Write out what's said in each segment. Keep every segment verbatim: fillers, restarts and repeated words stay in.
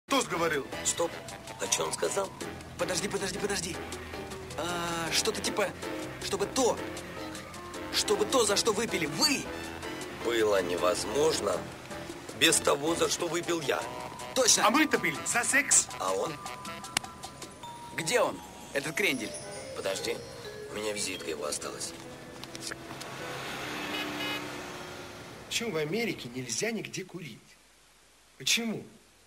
Тост говорил. Стоп. А что он сказал? Подожди, подожди, подожди. А, что-то типа, чтобы то, чтобы то, за что выпили вы. Было невозможно без того, за что выпил я. Точно. А мы-то пили за секс. А он? Где он, этот крендель? Подожди, у меня визитка его осталась. Почему в Америке нельзя нигде курить? Почему?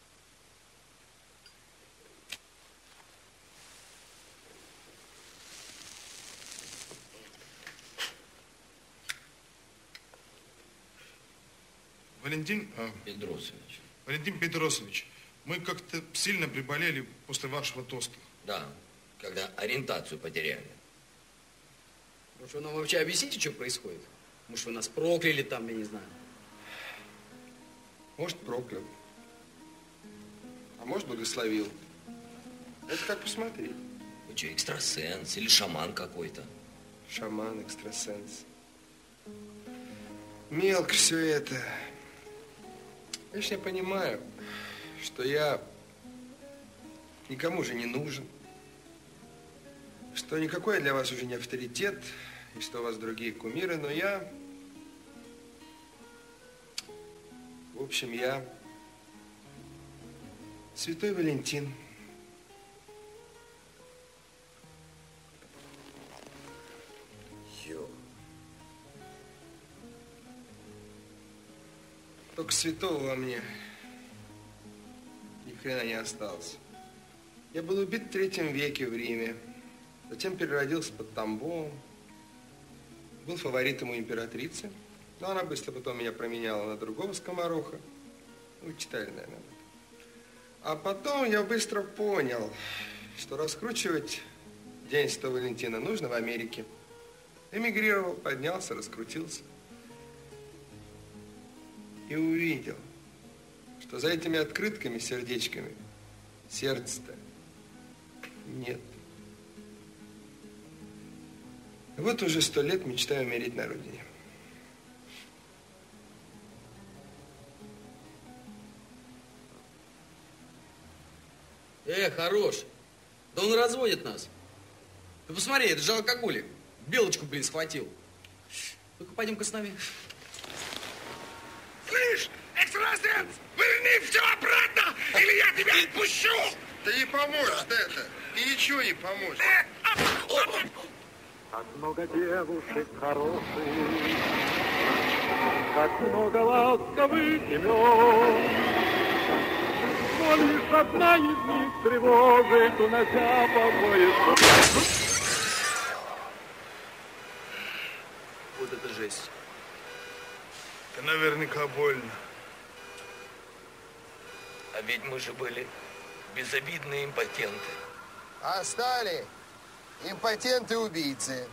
Валентин... А, Петросович. Валентин Петросович, мы как-то сильно приболели после вашего тоста. Да, когда ориентацию потеряли. Может, вы нам вообще объясните, что происходит? Может, вы нас прокляли там, я не знаю. Может, проклял. А может, благословил. Это как посмотреть. Вы что, экстрасенс или шаман какой-то? Шаман, экстрасенс. Мелко все это. Конечно, я понимаю, что я никому же не нужен, что никакой я для вас уже не авторитет, и что у вас другие кумиры, но я... В общем, я святой Валентин. Ё. Только святого во мне ни хрена не осталось. Я был убит в третьем веке в Риме, затем переродился под Тамбовом, был фаворитом у императрицы, но она быстро потом меня променяла на другого скомороха. Вы читали, наверное, об этом. А потом я быстро понял, что раскручивать День Святого Валентина нужно в Америке. Эмигрировал, поднялся, раскрутился. И увидел, что за этими открытками, сердечками, сердца-то нет. И вот уже сто лет мечтаю умереть на родине. Э, хорош. Да он разводит нас. Ты посмотри, это же алкоголик. Белочку, блин, схватил. Ну-ка, пойдем-ка с нами. Слышь, экстрасенс, верни все обратно, или я тебя отпущу! Да не поможет это, и ничего не поможет. Как много девушек хороших, как много ласковых имен, но лишь одна из них тревожит, унося по поясу. Вот это жесть. Это наверняка больно. А ведь мы же были безобидные импотенты. А стали импотенты-убийцы.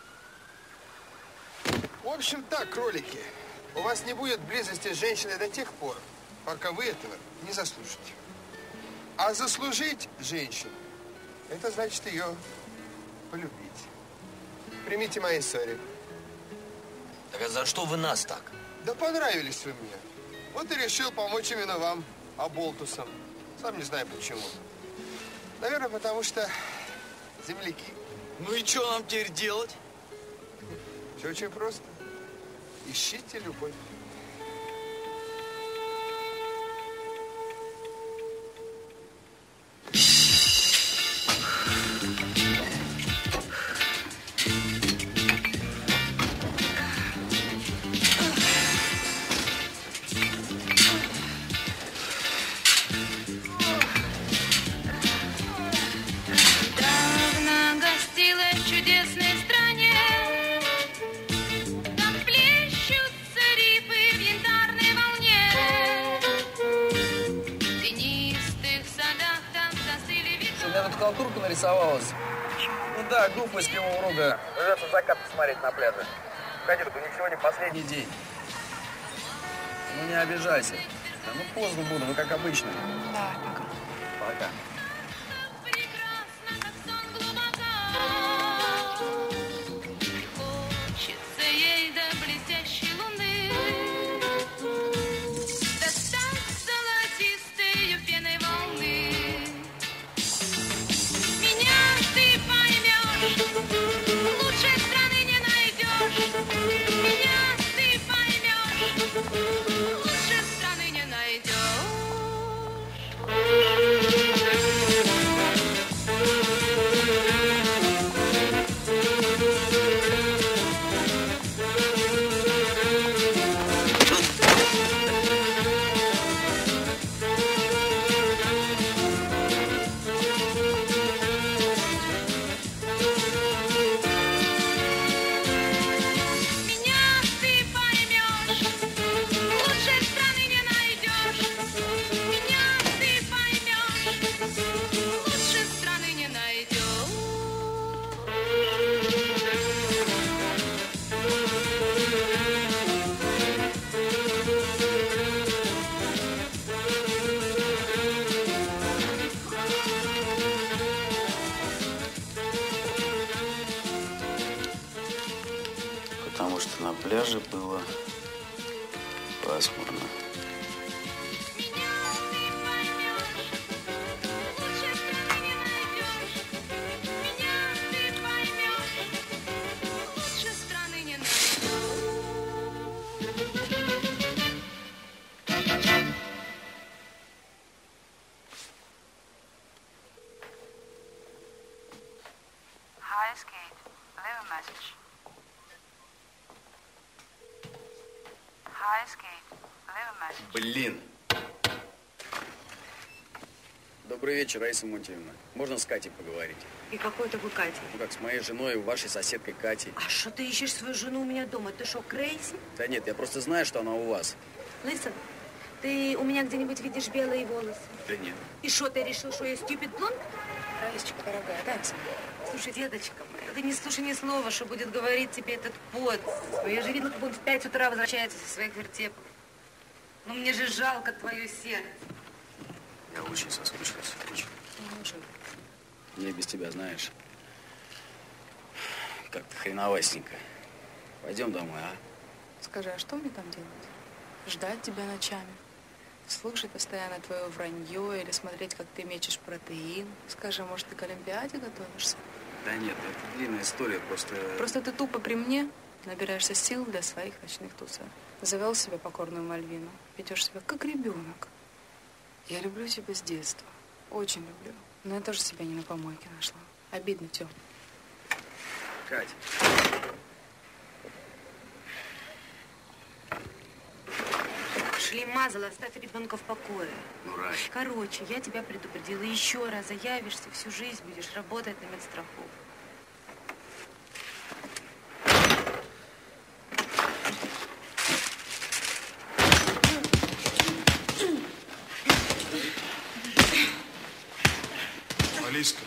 В общем так, кролики, у вас не будет близости с женщиной до тех пор, пока вы этого не заслужите. А заслужить женщину, это значит ее полюбить. Примите мои ссоры. Так а за что вы нас так? Да понравились вы мне. Вот и решил помочь именно вам, оболтусам. Сам не знаю почему. Наверное, потому что земляки. Ну и что нам теперь делать? Все очень просто. Ищите любовь. Халтурка нарисовалась. Ну да, глупость кривого рога. Придется закат посмотреть на пляже. Ходи, у них сегодня последний день. Ну не обижайся. Да, ну поздно буду, ну как обычно. Да, пока. Пока. Волны пляже было пасмурно. Блин. Добрый вечер, Раиса Монтьевна. Можно с Катей поговорить? И какой такой Катей? Ну как, с моей женой и вашей соседкой Катей. А что ты ищешь свою жену у меня дома? Ты что, крейзи? Да нет, я просто знаю, что она у вас. Лысый, ты у меня где-нибудь видишь белые волосы? Да нет. И что, ты решил, что я стюпид блонд? Раисочка, дорогая, дай мне. Слушай, деточка моя, ты не слушай ни слова, что будет говорить тебе этот пот. Я же видела, как он в пять утра возвращается со своих вертепов. Ну, мне же жалко твое сердце. Я очень соскучился, очень. Мне без тебя, знаешь, как-то хреновастенько. Пойдем домой, а? Скажи, а что мне там делать? Ждать тебя ночами? Слушать постоянно твое вранье или смотреть, как ты мечешь протеин? Скажи, может, ты к Олимпиаде готовишься? Да нет, это длинная история, просто... Просто ты тупо при мне набираешься сил для своих ночных тусов. Завел себе покорную Мальвину, ведешь себя как ребенок. Я люблю тебя с детства, очень люблю. Но я тоже себя не на помойке нашла. Обидно, Тём. Кать. Шли мазала, оставь ребенка в покое. Ну, Рай. Короче, я тебя предупредила. Еще раз заявишься, всю жизнь будешь работать на медстраховку. Алиска,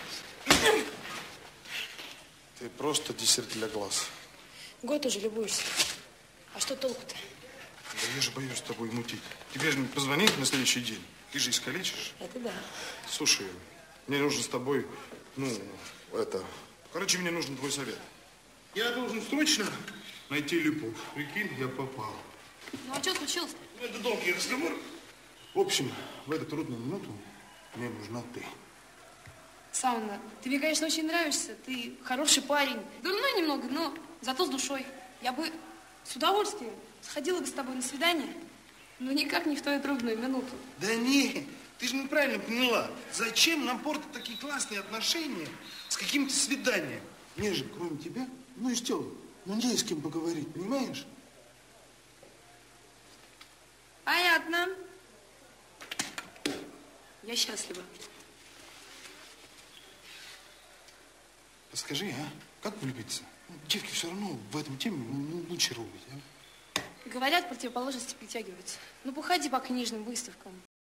ты просто десерт для глаз. Год уже любуешься. А что толку-то? Да я же боюсь с тобой мутить. Тебе же позвонить на следующий день. Ты же искалечишь. Это да. Слушай, мне нужно с тобой, ну, это... Короче, мне нужен твой совет. Я должен срочно найти Липов. Прикинь, я попал. Ну, а что случилось-то? Ну, это долгий разговор. В общем, в эту трудную минуту мне нужна ты. Сауна, ты мне, конечно, очень нравишься. Ты хороший парень. Дурной немного, но зато с душой. Я бы с удовольствием сходила бы с тобой на свидание, но никак не в твою трудную минуту. Да не, ты же неправильно поняла. Зачем нам портить такие классные отношения с каким-то свиданием? Мне же, кроме тебя, ну и что, ну не с кем поговорить, понимаешь? Понятно. Я счастлива. Скажи, а, как влюбиться? Ну, девки все равно в этом теме ну, лучше рубить, а? Говорят, противоположности притягиваются. Ну, походи по книжным выставкам,